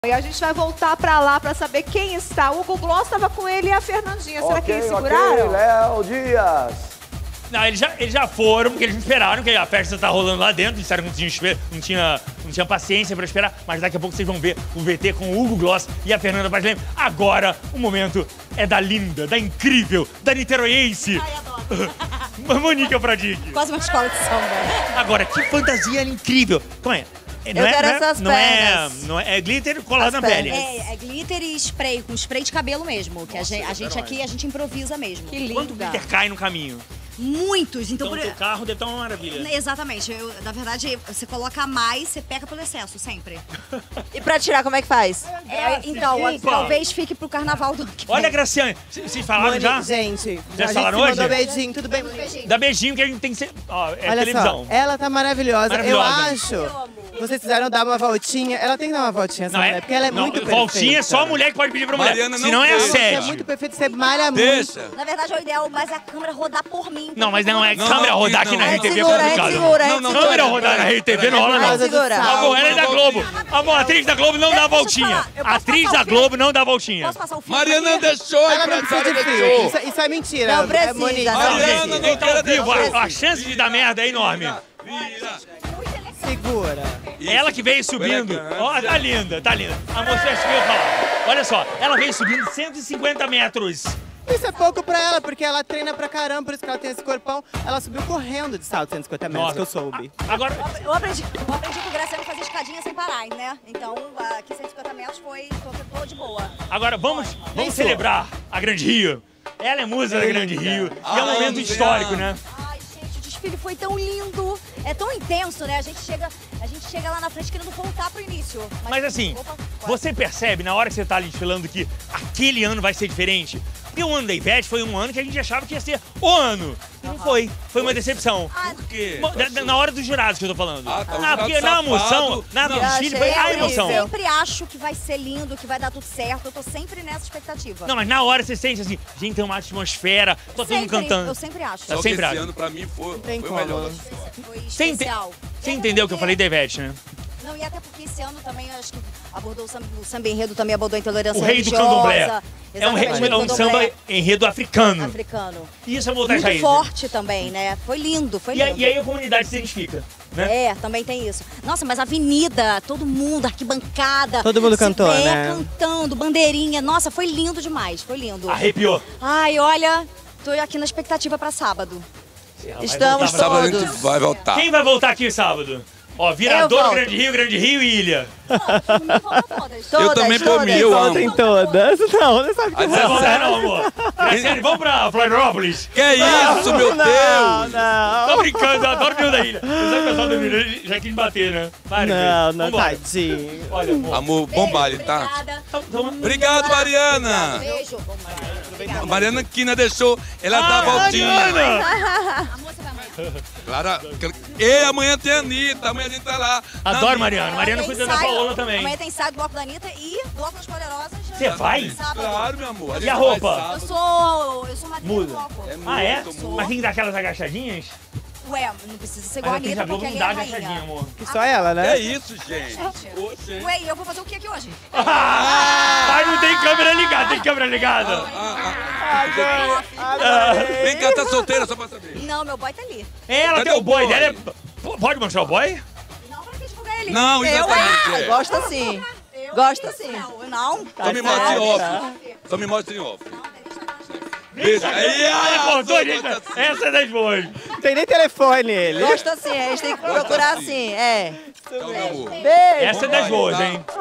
E a gente vai voltar pra lá pra saber quem está. O Hugo Gloss estava com ele e a Fernandinha. Será que eles seguraram? Ok, Léo Dias. Não, eles já foram, porque eles esperaram, que a festa tá rolando lá dentro, disseram que não tinha paciência pra esperar, mas daqui a pouco vocês vão ver o VT com o Hugo Gloss e a Fernanda Paes Leme. Agora, o momento é da linda, da incrível, da niteroiense. Ai, adoro. Monique Alfradique. Quase uma escola de samba. Agora, que fantasia incrível. Como é? Eu quero essas pernas. Não é glitter colado na pele. É glitter e spray, com spray de cabelo mesmo. Que Nossa, a gente aqui, a gente improvisa mesmo. Que lindo. Quanto glitter cai no caminho? Muitos, então... Então o teu carro deve estar uma maravilha. Exatamente. Na verdade, você coloca mais, você peca pelo excesso, sempre. E pra tirar, como é que faz? Então, desculpa. talvez fique pro carnaval do ano que vem. Olha, Graciane, vocês falaram já? Gente, Já a gente falaram se hoje? mandou beijinho, tudo bem? Beijinho. Dá beijinho que a gente tem que ser... Ó, é Olha televisão. só, ela tá maravilhosa. Maravilhosa. Eu acho. Vocês precisaram dar uma voltinha. Ela tem que dar uma voltinha, essa mulher, porque ela é muito perfeita. Voltinha é só a mulher que pode pedir pra mulher. Mariana não Senão é fez. Você é assédio. muito perfeita, você malha muito. Deixa. Na verdade, é o ideal, mas a câmera rodar por mim. Não, mas não é Não, câmera não, rodar não. aqui na A RTV é segura, complicado. segura, Câmera rodar na RTV não rola, não. Segura. Amor, ela é da Globo. Amor, a atriz da Globo não dá voltinha. A atriz da Globo não dá voltinha. Posso passar o filme? Mariana deixou, a Ela não precisa empresária de fio. deixou. Isso é mentira. Não precisa, Monique. não. Não, Mariana, gente, não quem tá ao quero vivo, deixar. a chance de dar merda é enorme. Segura. Ela que veio subindo. Ó, tá linda, tá linda. Amor, você acha que eu ia falar? Olha só, ela veio subindo 150 metros. Isso é pouco pra ela, porque ela treina pra caramba, por isso que ela tem esse corpão. Ela subiu correndo de salto 150 metros, Nossa. que eu soube. Agora, Eu aprendi com o Graciano fazer escadinha sem parar, né? Então, aqui 150 metros foi tô de boa. agora vamos celebrar a Grande Rio. Ela é musa da Grande Rio. E é um momento histórico, né? Ai, gente, o desfile foi tão lindo. É tão intenso, né? A gente chega lá na frente querendo voltar pro início. Mas assim, você percebe na hora que você tá ali desfilando que aquele ano vai ser diferente? Porque o ano da Ivete foi um ano que a gente achava que ia ser o ano. E não foi. Foi uma decepção. Por quê? Na hora dos jurados que eu tô falando. Ah, tá, o porque jurado na emoção, safado. na Não. desfile foi a emoção. Eu sempre acho que vai ser lindo, que vai dar tudo certo. Eu tô sempre nessa expectativa. Não, mas na hora você sente assim, gente, tem uma atmosfera, tá todo mundo cantando. Eu sempre acho. Tá Só que sempre esse acho. ano pra mim foi Tem o como. melhor. Foi Você especial. entendeu o que eu falei da Ivete, né? Não, e até porque esse ano também, eu acho que abordou o samba enredo, também abordou a intolerância O rei do religiosa. candomblé. É um Exatamente, samba enredo africano. africano. E isso é voltar às Muito raízes. forte também, né? Foi lindo, foi lindo. E aí a comunidade se identifica, né? É, também tem isso. Nossa, mas a avenida, todo mundo, arquibancada. Todo mundo cantou, pé, né? cantando, bandeirinha. Nossa, foi lindo demais, foi lindo. Arrepiou. Ai, olha, tô aqui na expectativa pra sábado. Estamos voltar pra- Sábado a todos. gente vai voltar. Quem vai voltar aqui sábado? Ó, Viradouro, volto. Grande Rio e Ilha. Eu também por mim, eu amo. Tem todas. Não, não sabe que A Não vai voltar não, amor. Graciane, vamos pra Florianópolis. Que é isso, meu Deus? Não, Tô brincando, eu adoro o Rio da Ilha. Você sabe que o pessoal do Rio já quis bater, né? Para, não, Fê. não, Vambora. tadinho. Olha, amor. Amor, bom baile, tá? Obrigada. Obrigado, Mariana. Beijo. A Mariana Quina deixou ela dar a voltinha. Mariana! Amor, você vai amanhã. Clara, e amanhã tem a Anitta, amanhã a gente tá lá. Adoro Mariana. Mariana Amanhã cuida tem da ensaio. Paola também. Amanhã tem ensaio do Bloco da Anitta e Bloco das Poderosas. Você vai? Sábado. Claro, meu amor. E a roupa? Vai Eu sábado. sou madrinha Muda. do bloco. Ah, é? Muito. Mas tem que dar aquelas agachadinhas? Ué, não precisa ser igual a Mas a atriz da Anitta, Globo porque não ali dá é a rainha. agachadinha, amor. Que só ela, É né? isso, gente. Oxe. Ué, e eu vou fazer o que aqui hoje? Ai, não tem câmera ligada, tem câmera ligada. Vem cá, tá solteira só pra saber. Não, meu boy tá ali. Ela Cadê tem o o boy boy? dela. Pode mostrar o boy? Não, pra que divulgar ele? Não, exatamente. é. Gosta sim. Gosta sim. Não. Só me mostre em off. Só me mostre em off. Beijo. Aí, Cortou, gente. Essa é das boas. Tem nem telefone ele. Gosta sim. A gente tem que procurar sim. É. Tchau, meu amor. Beijo. Essa é das boas, hein?